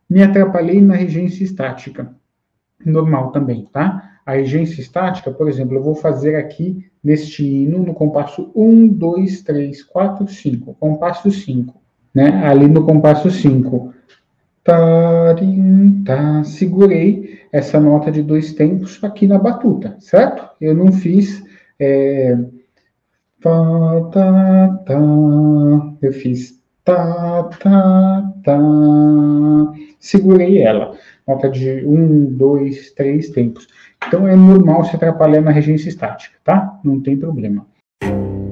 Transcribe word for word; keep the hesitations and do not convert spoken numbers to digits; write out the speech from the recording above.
Me atrapalhei na regência estática. Normal também, tá? A regência estática, por exemplo, eu vou fazer aqui neste hino no compasso um, dois, três, quatro, cinco. Compasso cinco, né? Ali no compasso cinco. Tarim, tá. Segurei essa nota de dois tempos aqui na batuta, certo? Eu não fiz... É, tá, tá, tá. Eu fiz tá, tá, tá. Segurei ela. Nota de um, dois, três tempos. Então é normal se atrapalhar na regência estática, tá? Não tem problema.